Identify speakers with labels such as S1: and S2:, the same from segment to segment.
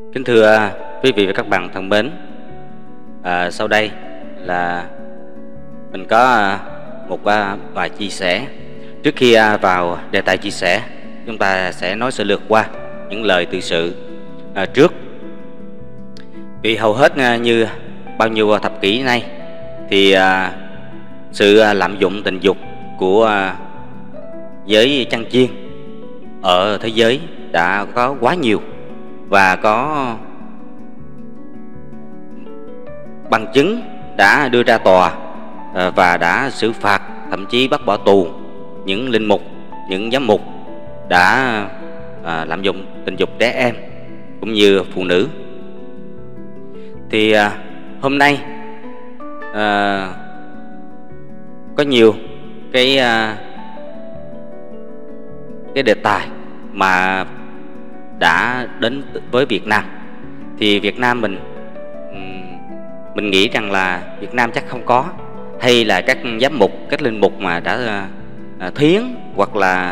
S1: Kính thưa quý vị và các bạn thân mến, sau đây là mình có một bài chia sẻ. Trước khi vào đề tài chia sẻ, chúng ta sẽ nói sơ lược qua những lời tự sự trước. Vì hầu hết như bao nhiêu thập kỷ nay thì sự lạm dụng tình dục của giới chăn chiên ở thế giới đã có quá nhiều, và có bằng chứng đã đưa ra tòa và đã xử phạt, thậm chí bắt bỏ tù những linh mục, những giám mục đã lạm dụng tình dục trẻ em cũng như phụ nữ. Thì hôm nay có nhiều cái đề tài mà đã đến với Việt Nam. Thì Việt Nam mình nghĩ rằng là Việt Nam chắc không có, hay là các giám mục, các linh mục mà đã thiến hoặc là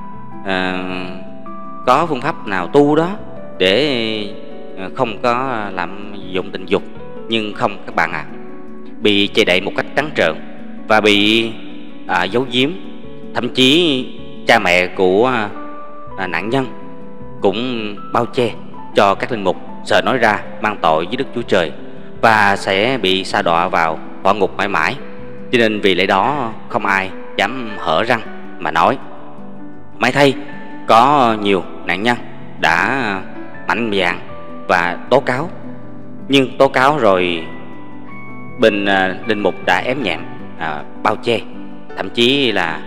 S1: có phương pháp nào tu đó để không có lạm dụng tình dục. Nhưng không các bạn ạ, bị che đậy một cách trắng trợn và bị giấu giếm. Thậm chí cha mẹ của nạn nhân cũng bao che cho các linh mục, sợ nói ra mang tội với Đức Chúa Trời và sẽ bị sa đọa vào hỏa ngục mãi mãi. Cho nên vì lẽ đó không ai dám hở răng mà nói. May thay có nhiều nạn nhân đã mạnh dạn và tố cáo, nhưng tố cáo rồi bên linh mục đã ém nhẹm, bao che, thậm chí là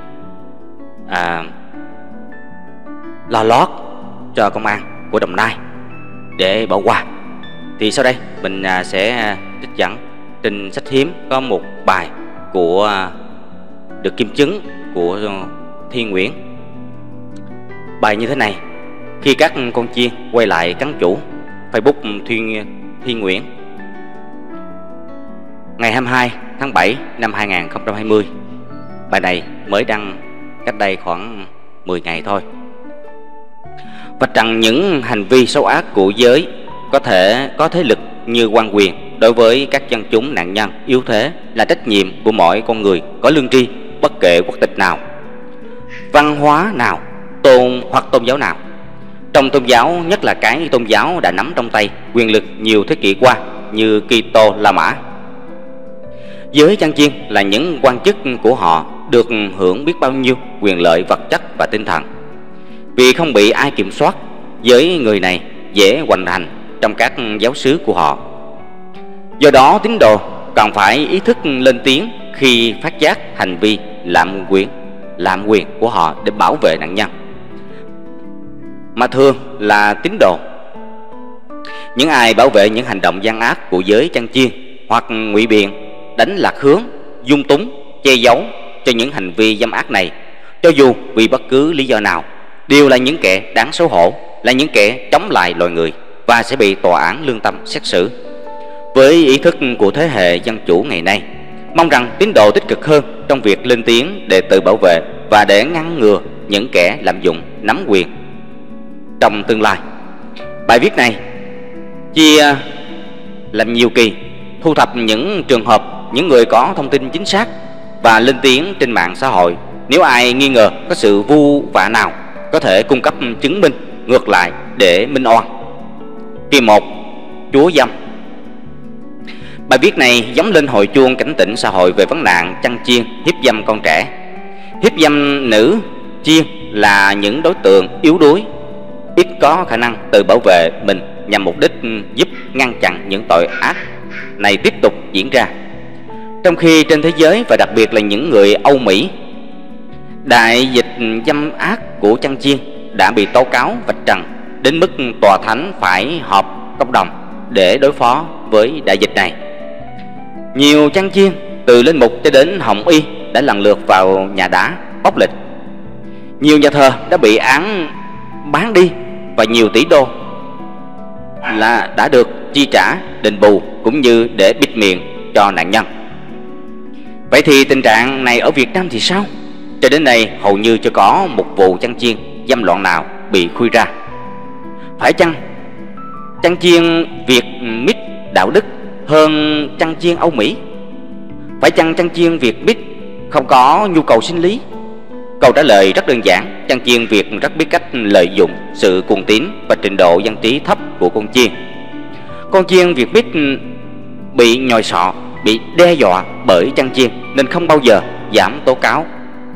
S1: lo lót cho công an của Đồng Nai để bỏ qua. Thì sau đây mình sẽ trích dẫn trên sách hiếm có một bài của được kiểm chứng của Thiên Nguyễn. Bài như thế này: khi các con chiên quay lại cắn chủ. Facebook Thiên Nguyễn, ngày 22 tháng 7 năm 2020. Bài này mới đăng cách đây khoảng 10 ngày thôi. Và rằng những hành vi xấu ác của giới có thể có thế lực như quan quyền đối với các dân chúng nạn nhân yếu thế là trách nhiệm của mỗi con người có lương tri, bất kể quốc tịch nào, văn hóa nào, tôn giáo nào. Trong tôn giáo, nhất là cái tôn giáo đã nắm trong tay quyền lực nhiều thế kỷ qua như Kitô La Mã, giới chăn chiên là những quan chức của họ được hưởng biết bao nhiêu quyền lợi vật chất và tinh thần. Vì không bị ai kiểm soát, giới người này dễ hoành hành trong các giáo xứ của họ. Do đó tín đồ cần phải ý thức lên tiếng khi phát giác hành vi lạm quyền của họ để bảo vệ nạn nhân, mà thường là tín đồ. Những ai bảo vệ những hành động gian ác của giới chăn chiên hoặc ngụy biện, đánh lạc hướng, dung túng, che giấu cho những hành vi dâm ác này, cho dù vì bất cứ lý do nào, đều là những kẻ đáng xấu hổ, là những kẻ chống lại loài người và sẽ bị tòa án lương tâm xét xử. Với ý thức của thế hệ dân chủ ngày nay, mong rằng tín đồ tích cực hơn trong việc lên tiếng để tự bảo vệ và để ngăn ngừa những kẻ lạm dụng nắm quyền trong tương lai. Bài viết này chia làm nhiều kỳ, thu thập những trường hợp những người có thông tin chính xác và lên tiếng trên mạng xã hội. Nếu ai nghi ngờ có sự vu vạ nào, có thể cung cấp chứng minh ngược lại để minh oan. Kỳ 1: Chúa dâm. Bài viết này giống lên hồi chuông cảnh tỉnh xã hội về vấn nạn chăn chiên hiếp dâm con trẻ. Hiếp dâm nữ chiên là những đối tượng yếu đuối, ít có khả năng tự bảo vệ mình, nhằm mục đích giúp ngăn chặn những tội ác này tiếp tục diễn ra. Trong khi trên thế giới, và đặc biệt là những người Âu Mỹ, đại dịch dâm ác của chăn chiên đã bị tố cáo vạch trần đến mức tòa thánh phải họp cộng đồng để đối phó với đại dịch này. Nhiều chăn chiên, từ linh mục cho đến hồng y, đã lần lượt vào nhà đá bóc lịch. Nhiều nhà thờ đã bị án bán đi và nhiều tỷ đô là đã được chi trả đền bù cũng như để bịt miệng cho nạn nhân. Vậy thì tình trạng này ở Việt Nam thì sao? Cho đến nay hầu như chưa có một vụ chăn chiên dâm loạn nào bị khui ra. Phải chăng chăn chiên Việt Mít đạo đức hơn chăn chiên Âu Mỹ? Phải chăng chăn chiên Việt Mít không có nhu cầu sinh lý? Câu trả lời rất đơn giản. Chăn chiên Việt rất biết cách lợi dụng sự cuồng tín và trình độ dân trí thấp của con chiên. Con chiên Việt Mít bị nhồi sọ, bị đe dọa bởi chăn chiên nên không bao giờ dám tố cáo.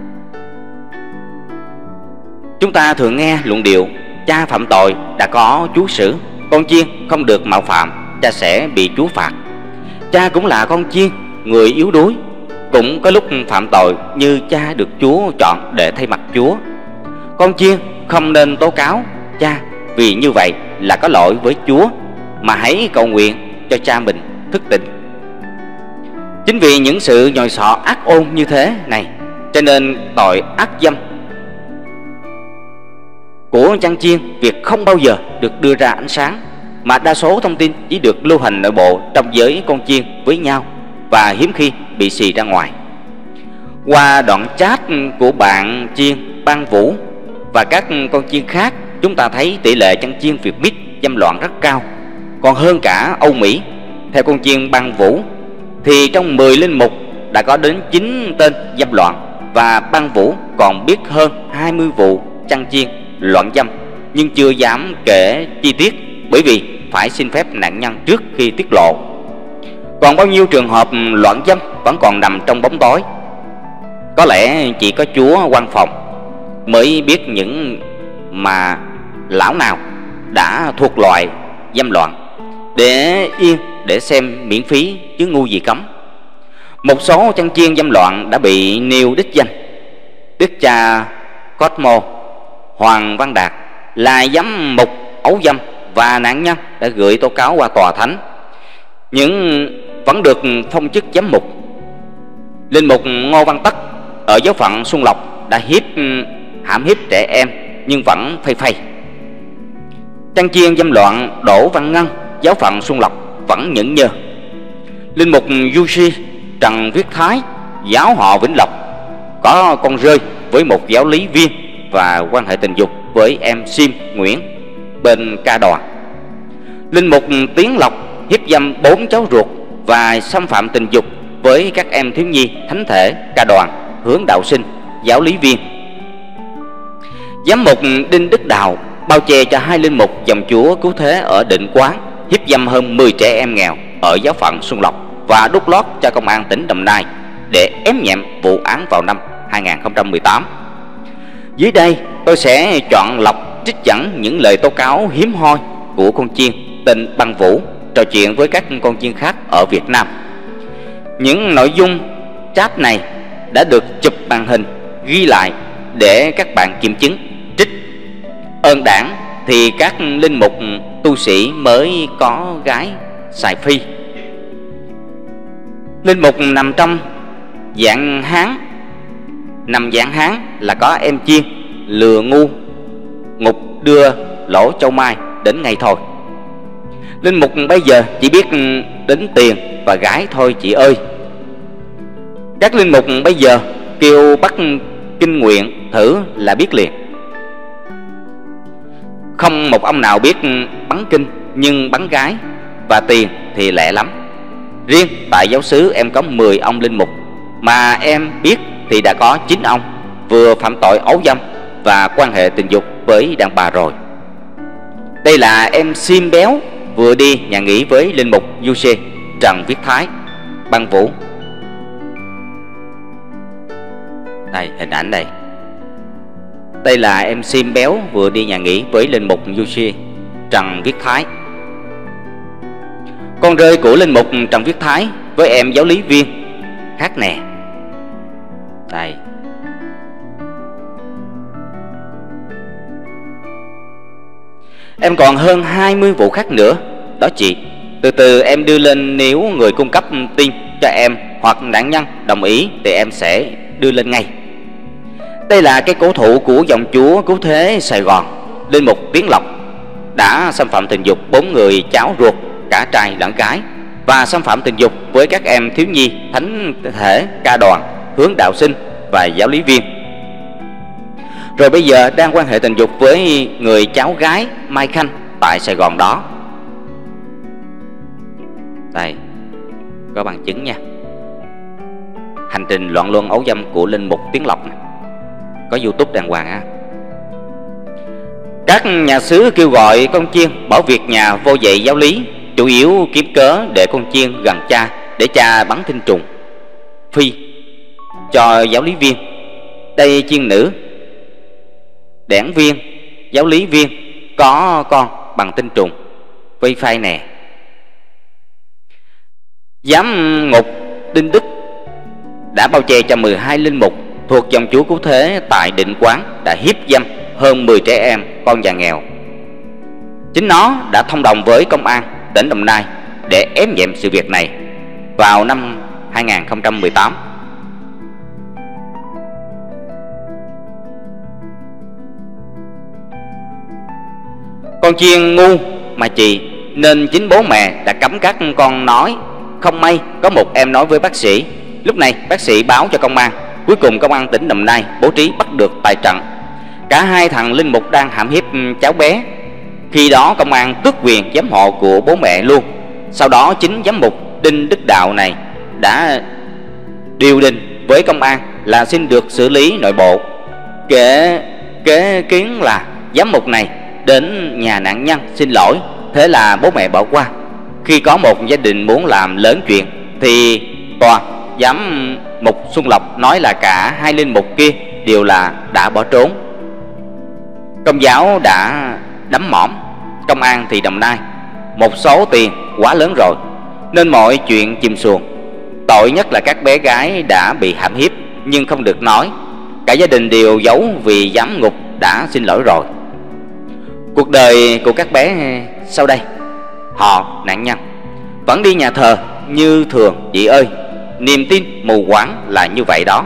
S1: Chúng ta thường nghe luận điệu cha phạm tội đã có Chúa xử, con chiên không được mạo phạm, cha sẽ bị Chúa phạt. Cha cũng là con chiên, người yếu đuối, cũng có lúc phạm tội như cha được Chúa chọn để thay mặt Chúa. Con chiên không nên tố cáo cha, vì như vậy là có lỗi với Chúa, mà hãy cầu nguyện cho cha mình thức tỉnh. Chính vì những sự nhồi sọ ác ôn như thế này, cho nên tội ác dâm của chăn chiên Việt không bao giờ được đưa ra ánh sáng, mà đa số thông tin chỉ được lưu hành nội bộ trong giới con chiên với nhau và hiếm khi bị xì ra ngoài. Qua đoạn chat của bạn chiên Ban Vũ và các con chiên khác, chúng ta thấy tỷ lệ chăn chiên Việt Mít dâm loạn rất cao, còn hơn cả Âu Mỹ. Theo con chiên Ban Vũ thì trong 10 linh mục đã có đến 9 tên dâm loạn, và Ban Vũ còn biết hơn 20 vụ chăn chiên loạn dâm, nhưng chưa dám kể chi tiết bởi vì phải xin phép nạn nhân trước khi tiết lộ. Còn bao nhiêu trường hợp loạn dâm vẫn còn nằm trong bóng tối. Có lẽ chỉ có Chúa quan phòng mới biết những mà lão nào đã thuộc loại dâm loạn, để yên để xem miễn phí chứ ngu gì cấm. Một số chăn chiên dâm loạn đã bị nêu đích danh. Đức cha Cosmo Hoàng Văn Đạt là giám mục ấu dâm và nạn nhân đã gửi tố cáo qua tòa thánh, nhưng vẫn được phong chức giám mục. Linh mục Ngô Văn Tất ở giáo phận Xuân Lộc đã hãm hiếp trẻ em nhưng vẫn phây phây. Chăn chiên dâm loạn Đỗ Văn Ngân giáo phận Xuân Lộc vẫn nhẫn nhơ. Linh mục Du Trần Viết Thái giáo họ Vĩnh Lộc có con rơi với một giáo lý viên và quan hệ tình dục với em Sim Nguyễn bên ca đoàn. Linh mục Tiến Lộc hiếp dâm 4 cháu ruột và xâm phạm tình dục với các em thiếu nhi thánh thể ca đoàn Hướng Đạo Sinh giáo lý viên. Giám mục Đinh Đức Đào bao che cho 2 linh mục dòng Chúa Cứu Thế ở Định Quán hiếp dâm hơn 10 trẻ em nghèo ở giáo phận Xuân Lộc và đút lót cho công an tỉnh Đồng Nai để ém nhẹm vụ án vào năm 2018. Dưới đây tôi sẽ chọn lọc trích dẫn những lời tố cáo hiếm hoi của con chiên tên Ban Vũ trò chuyện với các con chiên khác ở Việt Nam. Những nội dung chat này đã được chụp màn hình ghi lại để các bạn kiểm chứng. Trích: ơn Đảng thì các linh mục tu sĩ mới có gái xài phi. Linh mục nằm trong dạng Hán, nằm dạng Hán là có em chiên lừa ngu ngục đưa lỗ châu mai đến ngày thôi. Linh mục bây giờ chỉ biết đến tiền và gái thôi chị ơi. Các linh mục bây giờ kêu bắt kinh nguyện thử là biết liền. Không một ông nào biết bắn kinh, nhưng bắn gái và tiền thì lẹ lắm. Riêng tại giáo xứ em có 10 ông linh mục, mà em biết thì đã có 9 ông vừa phạm tội ấu dâm và quan hệ tình dục với đàn bà rồi. Đây là em Sim béo vừa đi nhà nghỉ với linh mục Du Trần Viết Thái, Ban Vũ. Đây, hình ảnh đây. Đây là em Sim béo vừa đi nhà nghỉ với linh mục Du Trần Viết Thái. Con rơi của linh mục Trần Viết Thái với em giáo lý viên khác nè. Đây. Em còn hơn 20 vụ khác nữa đó chị. Từ từ em đưa lên, nếu người cung cấp tin cho em hoặc nạn nhân đồng ý thì em sẽ đưa lên ngay. Đây là cái cổ thụ của dòng Chúa Cứu Thế Sài Gòn, linh mục Tiến Lộc đã xâm phạm tình dục 4 người cháu ruột cả trai lẫn gái và xâm phạm tình dục với các em thiếu nhi thánh thể ca đoàn Hướng Đạo Sinh và giáo lý viên. Rồi bây giờ đang quan hệ tình dục với người cháu gái Mai Khanh tại Sài Gòn đó. Đây, có bằng chứng nha. Hành trình loạn luân ấu dâm của linh mục Tiến Lộc này. Có YouTube đàng hoàng á. Các nhà xứ kêu gọi con chiên bỏ việc nhà vô dạy giáo lý, chủ yếu kiếm cớ để con chiên gần cha, để cha bắn tinh trùng phi cho giáo lý viên. Đây chiên nữ, đảng viên, giáo lý viên có con bằng tinh trùng vây phai nè. Giám ngục Đinh Đức đã bao che cho 12 linh mục thuộc dòng Chúa Cứu Thế tại Định Quán đã hiếp dâm hơn 10 trẻ em con nhà nghèo. Chính nó đã thông đồng với công an tỉnh Đồng Nai để ém nhẹm sự việc này vào năm 2018. Con chiên ngu mà chị, nên chính bố mẹ đã cấm các con nói. Không may có một em nói với bác sĩ. Lúc này bác sĩ báo cho công an. Cuối cùng công an tỉnh Đồng Nai bố trí bắt được tại trận. Cả hai thằng linh mục đang hãm hiếp cháu bé. Khi đó công an tước quyền giám hộ của bố mẹ luôn. Sau đó chính giám mục Đinh Đức Đạo này đã điều đình với công an là xin được xử lý nội bộ. Kế kiến là giám mục này đến nhà nạn nhân xin lỗi, thế là bố mẹ bỏ qua. Khi có một gia đình muốn làm lớn chuyện thì tòa giám mục Xuân Lộc nói là cả hai linh mục kia đều là đã bỏ trốn. Công giáo đã đắm mỏm, công an thì Đồng Nai một số tiền quá lớn rồi, nên mọi chuyện chìm xuồng. Tội nhất là các bé gái đã bị hãm hiếp nhưng không được nói. Cả gia đình đều giấu vì giám ngục đã xin lỗi rồi. Cuộc đời của các bé sau đây, họ nạn nhân vẫn đi nhà thờ như thường chị ơi. Niềm tin mù quáng là như vậy đó.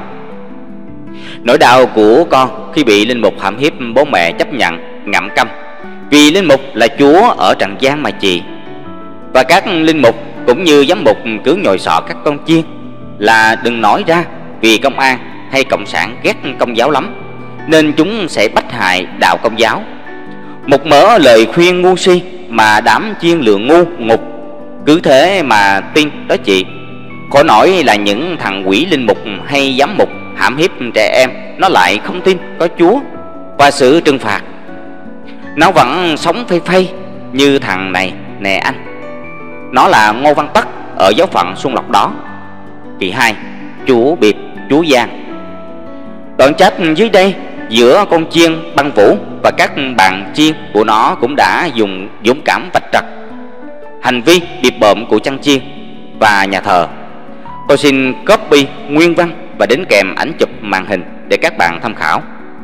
S1: Nỗi đau của con khi bị linh mục hãm hiếp, bố mẹ chấp nhận ngậm câm vì linh mục là Chúa ở trần gian mà chị. Và các linh mục cũng như giám mục cứ nhồi sọ các con chiên là đừng nói ra, vì công an hay cộng sản ghét công giáo lắm, nên chúng sẽ bách hại đạo công giáo. Một mớ lời khuyên ngu si mà đám chiên lượng ngu ngục cứ thế mà tin đó chị. Khổ nổi là những thằng quỷ linh mục hay giám mục hãm hiếp trẻ em, nó lại không tin có Chúa và sự trừng phạt. Nó vẫn sống phây phây như thằng này nè anh. Nó là Ngô Văn Tất ở giáo phận Xuân Lộc đó. Kỳ 2, Chúa Biệt, Chúa Giang. Đoạn trách dưới đây giữa con chiên Băng Vũ và các bạn chiên của nó cũng đã dùng dũng cảm vạch trần hành vi điệp bợm của chăn chiên và nhà thờ. Tôi xin copy nguyên văn và đính kèm ảnh chụp màn hình để các bạn tham khảo.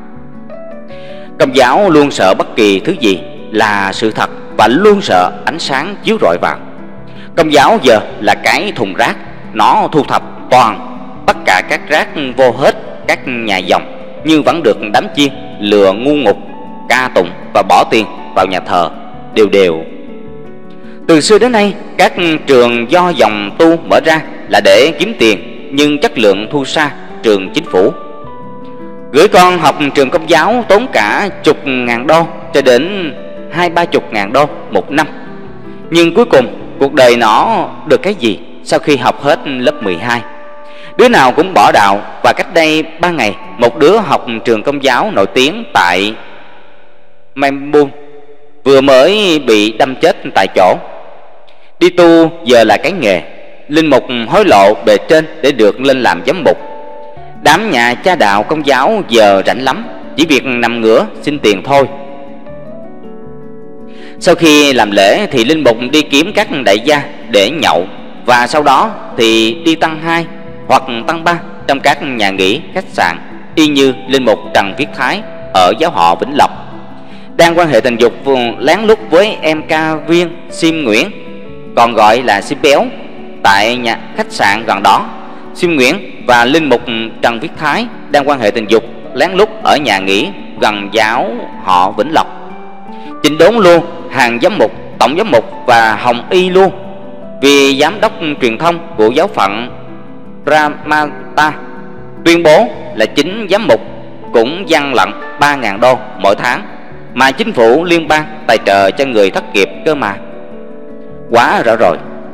S1: Công giáo luôn sợ bất kỳ thứ gì là sự thật và luôn sợ ánh sáng chiếu rọi vào. Công giáo giờ là cái thùng rác, nó thu thập tất cả các rác vô hết các nhà dòng, nhưng vẫn được đám chiên lừa ngu ngục, ca tụng và bỏ tiền vào nhà thờ đều. Từ xưa đến nay, các trường do dòng tu mở ra là để kiếm tiền, nhưng chất lượng thua xa trường chính phủ. Gửi con học trường công giáo tốn cả chục ngàn đô cho đến 20-30 ngàn đô một năm. Nhưng cuối cùng cuộc đời nó được cái gì sau khi học hết lớp 12? Đứa nào cũng bỏ đạo. Và cách đây 3 ngày, một đứa học trường công giáo nổi tiếng tại Melbourne vừa mới bị đâm chết tại chỗ. Đi tu giờ là cái nghề. Linh mục hối lộ bề trên để được lên làm giám mục. Đám nhà cha đạo công giáo giờ rảnh lắm, chỉ việc nằm ngửa xin tiền thôi. Sau khi làm lễ thì linh mục đi kiếm các đại gia để nhậu, và sau đó thì đi tăng 2 hoặc tăng 3 trong các nhà nghỉ, khách sạn, y như linh mục Trần Viết Thái ở giáo họ Vĩnh Lộc. Đang quan hệ tình dục lén lút với em ca viên Sim Nguyễn, còn gọi là Sim Béo, tại nhà khách sạn gần đó. Sim Nguyễn và linh mục Trần Viết Thái đang quan hệ tình dục lén lút ở nhà nghỉ gần giáo họ Vĩnh Lộc. Chỉnh đốn luôn hàng giám mục, tổng giám mục và hồng y luôn, vì giám đốc truyền thông của giáo phận Ramata tuyên bố là chính giám mục cũng dâng lận 3.000 đô mỗi tháng mà chính phủ liên bang tài trợ cho người thất nghiệp cơ mà. Quá rõ rồi.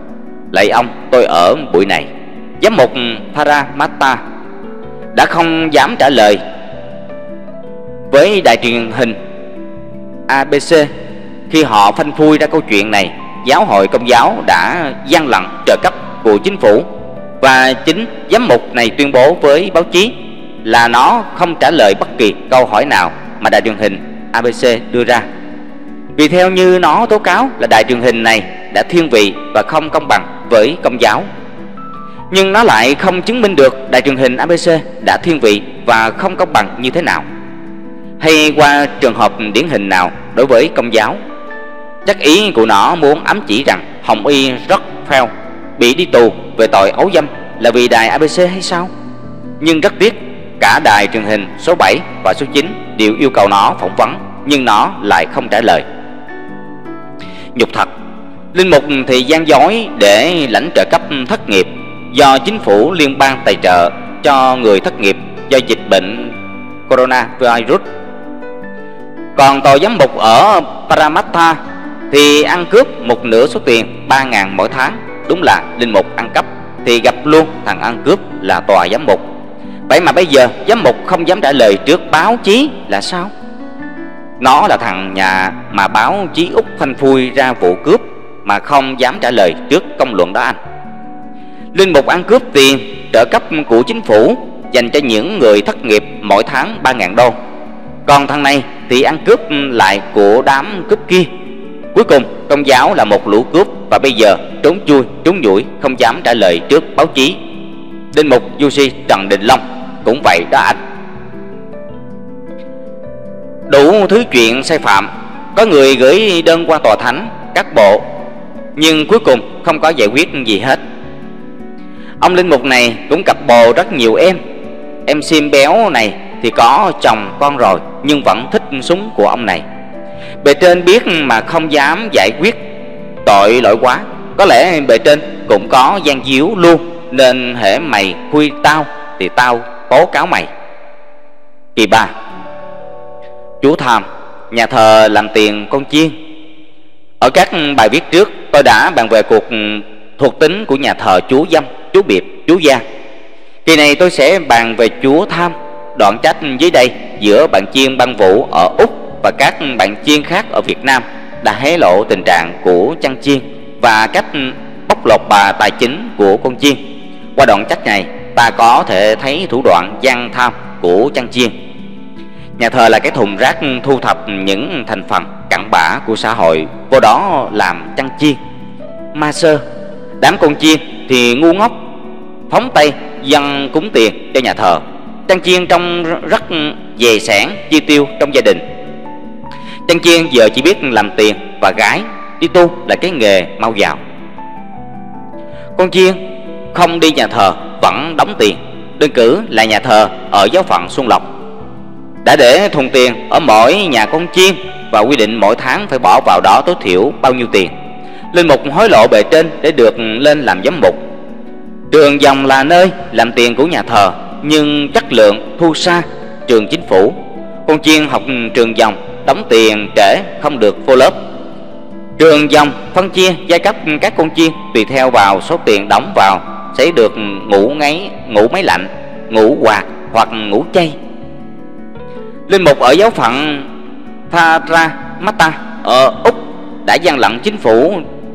S1: Lạy ông, tôi ở buổi này. Giám mục Paramatta đã không dám trả lời với đài truyền hình ABC khi họ phanh phui ra câu chuyện này. Giáo hội Công giáo đã gian lận trợ cấp của chính phủ, và chính giám mục này tuyên bố với báo chí là nó không trả lời bất kỳ câu hỏi nào mà đài truyền hình ABC đưa ra, vì theo như nó tố cáo là đài truyền hình này đã thiên vị và không công bằng với Công giáo. Nhưng nó lại không chứng minh được đài truyền hình ABC đã thiên vị và không công bằng như thế nào, hay qua trường hợp điển hình nào đối với Công giáo. Chắc ý của nó muốn ám chỉ rằng Hồng Y Rockefeller bị đi tù về tội ấu dâm là vì đài ABC hay sao? Nhưng rất tiếc, cả đài truyền hình số 7 và số 9 đều yêu cầu nó phỏng vấn, nhưng nó lại không trả lời. Nhục thật. Linh mục thì gian dối để lãnh trợ cấp thất nghiệp do chính phủ liên bang tài trợ cho người thất nghiệp do dịch bệnh coronavirus. Còn tòa giám mục ở Paramatta thì ăn cướp một nửa số tiền 3.000 mỗi tháng. Đúng là linh mục ăn cắp thì gặp luôn thằng ăn cướp là tòa giám mục. Vậy mà bây giờ giám mục không dám trả lời trước báo chí là sao? Nó là thằng nhà mà báo chí Úc phanh phui ra vụ cướp mà không dám trả lời trước công luận đó anh. Linh mục ăn cướp tiền trợ cấp của chính phủ dành cho những người thất nghiệp mỗi tháng 3.000 đô. Còn thằng này thì ăn cướp lại của đám cướp kia. Cuối cùng Công giáo là một lũ cướp, và bây giờ trốn chui trốn nhủi không dám trả lời trước báo chí. Linh mục Du-si Trần Đình Long cũng vậy đó anh. Đủ thứ chuyện sai phạm. Có người gửi đơn qua tòa thánh, các bộ, nhưng cuối cùng không có giải quyết gì hết. Ông linh mục này cũng cặp bồ rất nhiều em. Em sim béo này thì có chồng con rồi, nhưng vẫn thích súng của ông này. Bề trên biết mà không dám giải quyết, tội lỗi quá. Có lẽ bề trên cũng có gian díu luôn, nên hễ mày khui tao thì tao tố cáo mày. Kỳ 3. Chúa Tham, nhà thờ làm tiền con chiên. Ở các bài viết trước tôi đã bàn về cuộc thuộc tính của nhà thờ Chúa Dâm, Chúa Biệp, Chúa Gia. Kỳ này tôi sẽ bàn về Chúa Tham. Đoạn trách dưới đây giữa bạn chiên Ban Vũ ở Úc và các bạn chiên khác ở Việt Nam đã hé lộ tình trạng của chăn chiên và cách bóc lột bà tài chính của con chiên. Qua đoạn trách này ta có thể thấy thủ đoạn gian tham của chăn chiên. Nhà thờ là cái thùng rác thu thập những thành phần cặn bã của xã hội vô đó làm chăn chiên. Ma sơ, đám con chiên thì ngu ngốc, phóng tay dâng cúng tiền cho nhà thờ. Chăn chiên trông rất dè sẻn chi tiêu trong gia đình. Chăn chiên giờ chỉ biết làm tiền và gái, đi tu là cái nghề mau giàu. Con chiên không đi nhà thờ vẫn đóng tiền. Đơn cử là nhà thờ ở giáo phận Xuân Lộc đã để thùng tiền ở mỗi nhà con chiên và quy định mỗi tháng phải bỏ vào đó tối thiểu bao nhiêu tiền. Linh mục hối lộ bề trên để được lên làm giám mục. Trường dòng là nơi làm tiền của nhà thờ, nhưng chất lượng thu xa trường chính phủ. Con chiên học trường dòng đóng tiền trễ không được vô lớp. Trường dòng phân chia giai cấp các con chiên tùy theo vào số tiền đóng vào sẽ được ngủ máy lạnh, ngủ quạt hoặc ngủ chay. Linh mục ở giáo phận Paramatta ở Úc đã gian lận chính phủ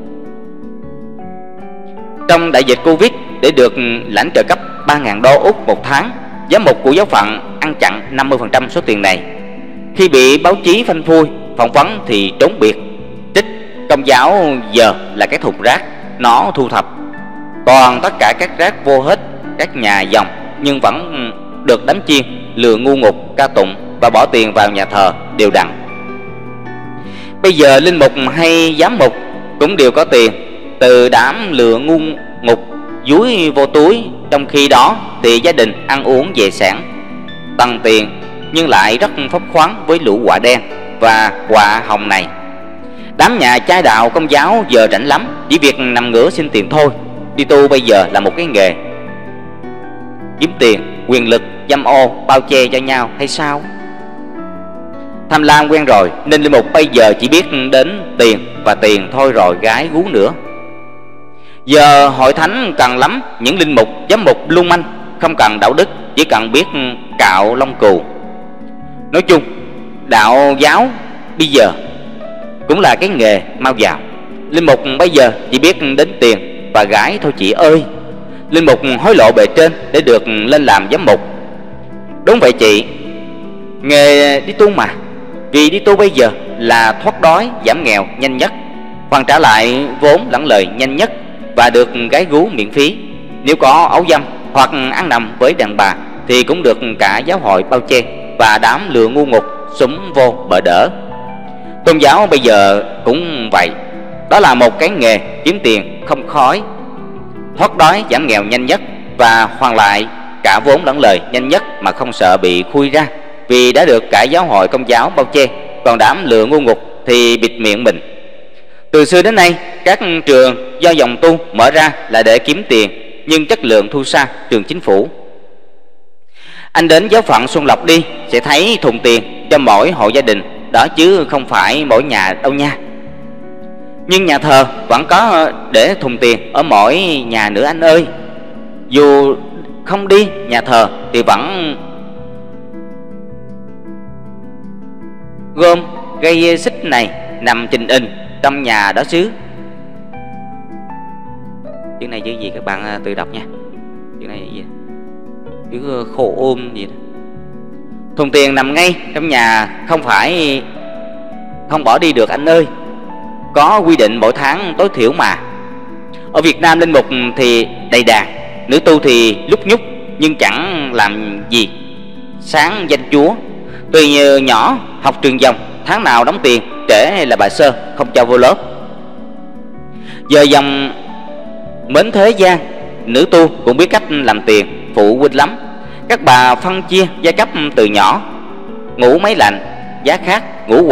S1: trong đại dịch Covid để được lãnh trợ cấp 3.000 đô Úc một tháng. Giám mục của giáo phận ăn chặn 50% số tiền này. Khi bị báo chí phanh phui phỏng vấn thì trốn biệt, trích Công giáo giờ là cái thùng rác, nó thu thập toàn tất cả các rác vô hết các nhà dòng, nhưng vẫn được đám chiên lừa ngu ngục ca tụng và bỏ tiền vào nhà thờ đều đặn. Bây giờ linh mục hay giám mục cũng đều có tiền từ đám lừa ngu ngục dúi vô túi. Trong khi đó thì gia đình ăn uống dè sẻn tăng tiền, nhưng lại rất phóng khoáng với lũ quạ đen và quạ hồng này. Đám nhà trai đạo Công giáo giờ rảnh lắm, chỉ việc nằm ngửa xin tiền thôi. Đi tu bây giờ là một cái nghề, kiếm tiền, quyền lực, dâm ô bao che cho nhau hay sao? Tham lam quen rồi nên linh mục bây giờ chỉ biết đến tiền và tiền thôi, rồi gái gú nữa. Giờ hội thánh cần lắm những linh mục, giám mục lưu manh, không cần đạo đức, chỉ cần biết cạo lông cừu. Nói chung, đạo giáo bây giờ cũng là cái nghề mau giàu. Linh mục bây giờ chỉ biết đến tiền và gái thôi chị ơi. Linh mục hối lộ bề trên để được lên làm giám mục. Đúng vậy chị, nghề đi tu mà. Vì đi tu bây giờ là thoát đói, giảm nghèo nhanh nhất, hoàn trả lại vốn lẫn lời nhanh nhất, và được gái gú miễn phí. Nếu có ấu dâm hoặc ăn nằm với đàn bà thì cũng được cả giáo hội bao che, và đám lừa ngu ngục súng vô bờ đỡ. Tôn giáo bây giờ cũng vậy. Đó là một cái nghề kiếm tiền không khói, thoát đói giảm nghèo nhanh nhất, và hoàn lại cả vốn lẫn lời nhanh nhất mà không sợ bị khui ra, vì đã được cả giáo hội công giáo bao che. Còn đám lừa ngu ngục thì bịt miệng mình. Từ xưa đến nay, các trường do dòng tu mở ra là để kiếm tiền, nhưng chất lượng thua xa trường chính phủ. Anh đến giáo phận Xuân Lộc đi, sẽ thấy thùng tiền cho mỗi hộ gia đình đó, chứ không phải mỗi nhà đâu nha. Nhưng nhà thờ vẫn có để thùng tiền ở mỗi nhà nữa anh ơi. Dù không đi nhà thờ thì vẫn gom gây xích này nằm trình in trong nhà đó xứ. Chữ này chữ gì các bạn tự đọc nha. Chữ này gì? Chữ khô ôm gì đó. Thùng tiền nằm ngay trong nhà, không phải không bỏ đi được anh ơi. Có quy định mỗi tháng tối thiểu mà. Ở Việt Nam linh mục thì đầy đàn, nữ tu thì lúc nhúc nhưng chẳng làm gì sáng danh Chúa. Tuy như nhỏ học trường dòng, tháng nào đóng tiền, trễ là bà sơ không cho vô lớp. Giờ dòng mến thế gian, nữ tu cũng biết cách làm tiền phụ huynh lắm. Các bà phân chia giai cấp từ nhỏ. Ngủ máy lạnh giá khác, ngủ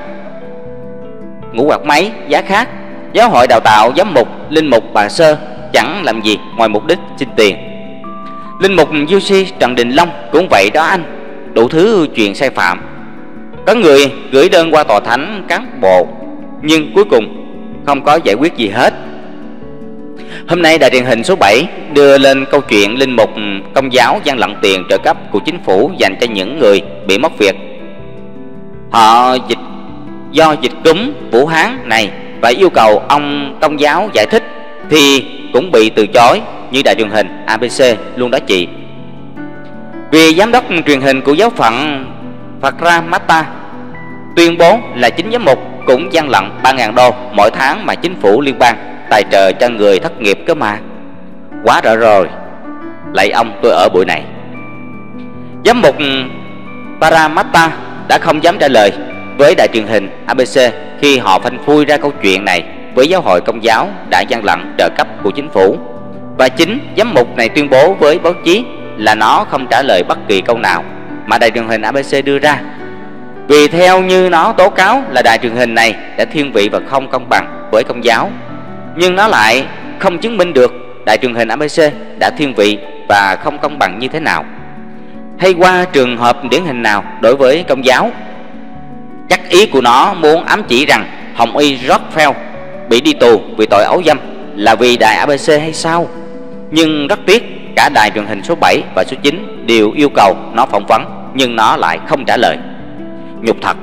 S1: quạt máy giá khác. Giáo hội đào tạo giám mục, linh mục bà sơ chẳng làm gì ngoài mục đích xin tiền. Linh mục UC Trần Đình Long cũng vậy đó anh, đủ thứ chuyện sai phạm. Có người gửi đơn qua tòa thánh cán bộ, nhưng cuối cùng không có giải quyết gì hết. Hôm nay đài truyền hình số 7 đưa lên câu chuyện linh mục công giáo gian lận tiền trợ cấp của chính phủ dành cho những người bị mất việc. Họ do dịch cúm Vũ Hán này và yêu cầu ông công giáo giải thích thì cũng bị từ chối, như đài truyền hình ABC luôn đó chị. Vì giám đốc truyền hình của giáo phận Phật Ra Mata tuyên bố là chính giám mục cũng gian lận 3.000 đô mỗi tháng mà chính phủ liên bang tài trợ cho người thất nghiệp cơ mà. Quá rõ rồi. Lạy ông, tôi ở buổi này. Giám mục Paramata đã không dám trả lời với đài truyền hình ABC khi họ phanh phui ra câu chuyện này với giáo hội công giáo đã gian lận trợ cấp của chính phủ. Và chính giám mục này tuyên bố với báo chí là nó không trả lời bất kỳ câu nào mà đài truyền hình ABC đưa ra. Vì theo như nó tố cáo là đài truyền hình này đã thiên vị và không công bằng với công giáo, nhưng nó lại không chứng minh được đài truyền hình ABC đã thiên vị và không công bằng như thế nào, hay qua trường hợp điển hình nào đối với công giáo. Chắc ý của nó muốn ám chỉ rằng Hồng Y Rockefeller bị đi tù vì tội ấu dâm là vì đài ABC hay sao? Nhưng rất tiếc, cả đài truyền hình số 7 và số 9 đều yêu cầu nó phỏng vấn, nhưng nó lại không trả lời. Nhục thật.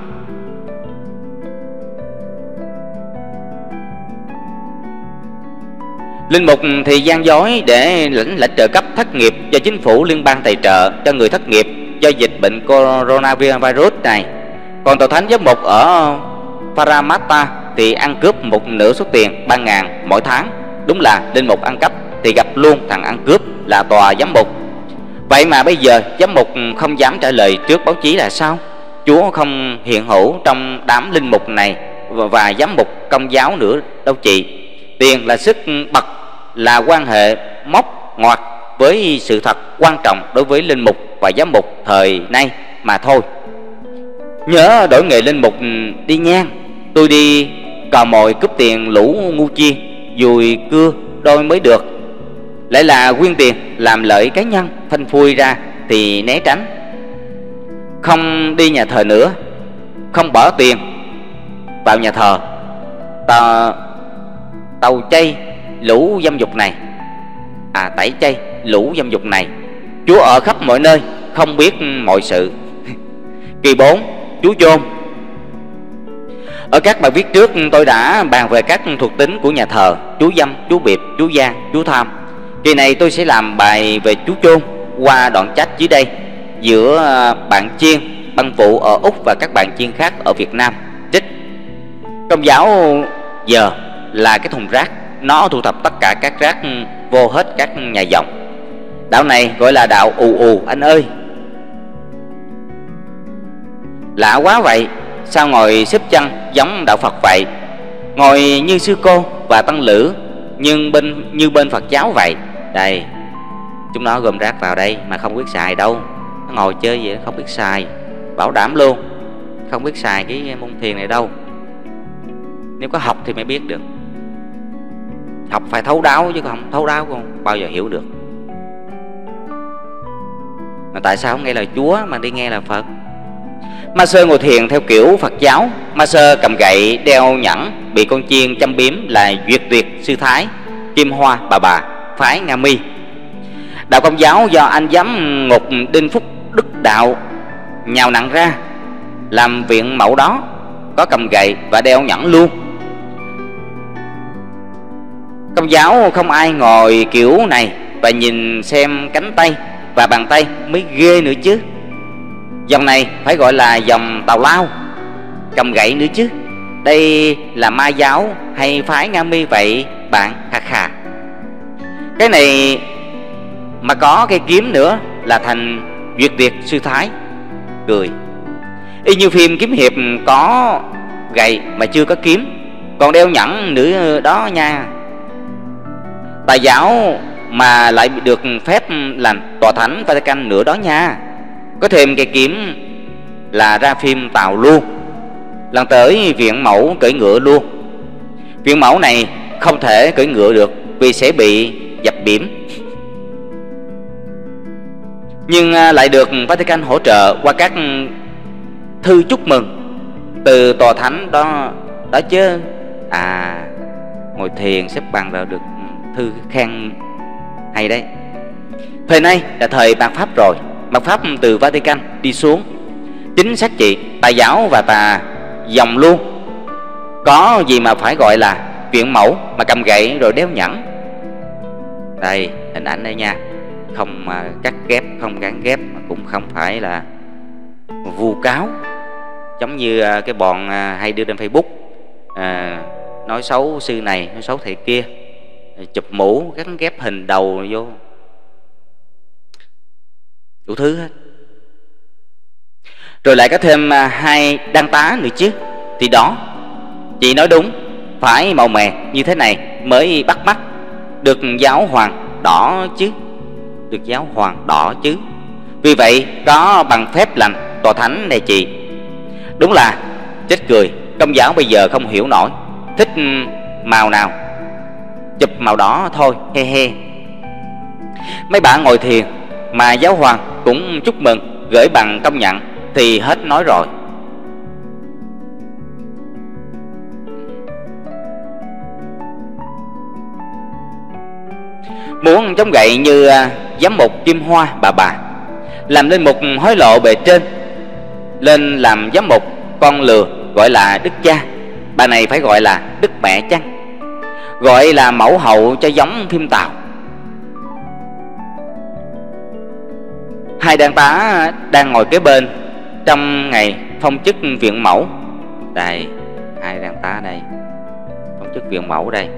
S1: Linh mục thì gian dối để lãnh trợ cấp thất nghiệp do chính phủ liên bang tài trợ cho người thất nghiệp do dịch bệnh coronavirus này. Còn tòa thánh giám mục ở Paramata thì ăn cướp một nửa số tiền 3.000 mỗi tháng. Đúng là linh mục ăn cắp thì gặp luôn thằng ăn cướp là tòa giám mục. Vậy mà bây giờ giám mục không dám trả lời trước báo chí là sao? Chúa không hiện hữu trong đám linh mục này và giám mục công giáo nữa đâu chị. Tiền là sức bật, là quan hệ móc ngoặt với sự thật quan trọng đối với linh mục và giám mục thời nay mà thôi. Nhớ đổi nghề linh mục đi nha. Tôi đi cò mồi cướp tiền lũ ngu chia, dùi cưa đôi mới được. Lại là quyên tiền làm lợi cá nhân, phanh phui ra thì né tránh. Không đi nhà thờ nữa, không bỏ tiền vào nhà thờ. Tàu chay lũ dâm dục này, tẩy chay lũ dâm dục này. Chúa ở khắp mọi nơi, không biết mọi sự. Kỳ 4. Chú chôn. Ở các bài viết trước tôi đã bàn về các thuộc tính của nhà thờ: chú dâm, chú biệp, chú gian, chú tham. Kỳ này tôi sẽ làm bài về chú chôn qua đoạn chat dưới đây giữa bạn chiên băng vụ ở Úc và các bạn chiên khác ở Việt Nam. Trích: Công giáo giờ là cái thùng rác, nó thu thập tất cả các rác vô hết các nhà dòng. Đạo này gọi là đạo ù ù anh ơi. Lạ quá vậy, sao ngồi xếp chân giống đạo Phật vậy? Ngồi như sư cô và tăng lữ nhưng như bên Phật giáo vậy. Đây, chúng nó gom rác vào đây mà không biết xài đâu. Nó ngồi chơi vậy không biết xài. Bảo đảm luôn, không biết xài cái môn thiền này đâu. Nếu có học thì mới biết được. Học phải thấu đáo, chứ không thấu đáo không bao giờ hiểu được. Mà tại sao không nghe lời Chúa mà đi nghe lời Phật? Ma Sơ ngồi thiền theo kiểu Phật giáo. Ma Sơ cầm gậy đeo nhẫn, bị con chiên châm biếm là Duyệt Tuyệt Sư Thái, Kim Hoa Bà, phái Nga Mi. Đạo Công giáo do anh giám ngục Đinh Phúc Đức Đạo nhào nặng ra làm viện mẫu đó, có cầm gậy và đeo nhẫn luôn. Công giáo không ai ngồi kiểu này và nhìn xem cánh tay và bàn tay mới ghê nữa chứ. Dòng này phải gọi là dòng tào lao, cầm gậy nữa chứ. Đây là ma giáo hay phái Nga Mi vậy bạn? Khà khà. Cái này mà có cây kiếm nữa là thành Duyệt Tuyệt Sư Thái. Cười. Y như phim kiếm hiệp có gậy mà chưa có kiếm, còn đeo nhẫn nữa đó nha. Tà giáo mà lại được phép làm tòa thánh Vatican nữa đó nha. Có thêm cây kiếm là ra phim Tàu luôn. Lần tới viện mẫu cưỡi ngựa luôn. Viện mẫu này không thể cưỡi ngựa được vì sẽ bị dập bỉm, nhưng lại được Vatican hỗ trợ qua các thư chúc mừng từ tòa thánh đó chứ. Ngồi thiền xếp bằng rồi được thư khen hay đấy. Thời nay là thời mạt Pháp rồi. Mạt Pháp từ Vatican đi xuống. Chính xác chị, tà giáo và tà dòng luôn. Có gì mà phải gọi là viện mẫu mà cầm gậy rồi đeo nhẫn. Đây, hình ảnh đây nha. Không cắt ghép, không gắn ghép, mà cũng không phải là vu cáo giống như cái bọn hay đưa lên Facebook nói xấu sư này, nói xấu thầy kia, chụp mũ gắn ghép hình đầu vô, đủ thứ hết. Rồi lại có thêm 2 đăng tá nữa chứ. Thì đó, chị nói đúng, phải màu mè như thế này mới bắt mắt. Được giáo hoàng đỏ chứ. Được giáo hoàng đỏ chứ. Vì vậy có bằng phép làm tòa thánh này chị. Đúng là chết cười. Công giáo bây giờ không hiểu nổi. Thích màu nào chụp màu đó thôi, he he. Mấy bạn ngồi thiền mà giáo hoàng cũng chúc mừng, gửi bằng công nhận thì hết nói rồi. Muốn chống gậy như giám mục Kim Hoa bà, làm lên mục hối lộ bề trên, lên làm giám mục con lừa gọi là đức cha. Bà này phải gọi là đức mẹ chăng, gọi là mẫu hậu cho giống phim Tàu. 2 đàn tá đang ngồi kế bên trong ngày phong chức viện mẫu. Đây, 2 đàn tá đây, phong chức viện mẫu đây.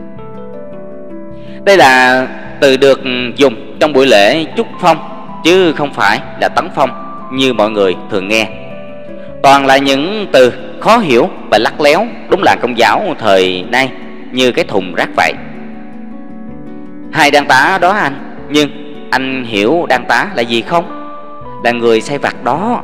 S1: Đây là từ được dùng trong buổi lễ chúc phong, chứ không phải là tấn phong như mọi người thường nghe. Toàn là những từ khó hiểu và lắt léo. Đúng là công giáo thời nay như cái thùng rác vậy. 2 đàn tá đó anh, nhưng anh hiểu đàn tá là gì không? Là người sai vặt đó.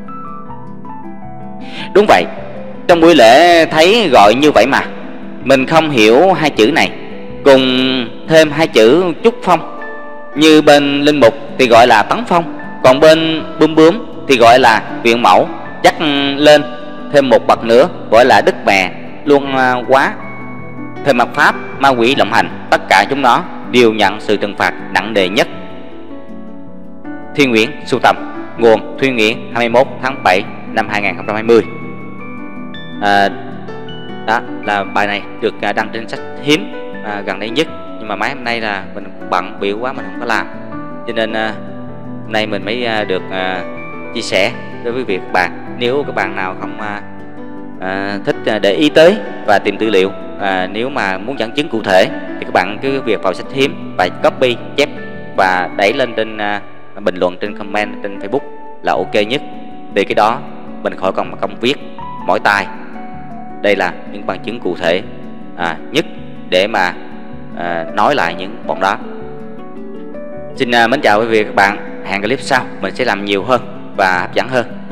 S1: Đúng vậy, trong buổi lễ thấy gọi như vậy mà mình không hiểu 2 chữ này, cùng thêm 2 chữ chúc phong. Như bên linh mục thì gọi là tấn phong, còn bên bướm bướm thì gọi là viện mẫu. Chắc lên thêm một bậc nữa gọi là đức mẹ luôn quá. Thời mạt Pháp, ma quỷ lộng hành, tất cả chúng nó đều nhận sự trừng phạt nặng nề nhất. Thiên Nguyễn sưu tầm, nguồn Thuyên Nguyễn 21 tháng 7 năm 2020. Đó là bài này được đăng trên sách hiếm gần đây nhất, nhưng mà mấy hôm nay là mình bận biểu quá, mình không có làm, cho nên hôm nay mình mới được chia sẻ đối với việc các bạn. Nếu các bạn nào không thích để ý tới và tìm tư liệu, nếu mà muốn dẫn chứng cụ thể thì các bạn cứ việc vào sách hiếm và copy chép và đẩy lên trên bình luận, trên comment trên Facebook là ok nhất. Vì cái đó mình khỏi còn công viết mỏi tay. Đây là những bằng chứng cụ thể nhất để mà nói lại những bọn đó. Xin mến chào quý vị và các bạn. Hẹn clip sau mình sẽ làm nhiều hơn và hấp dẫn hơn.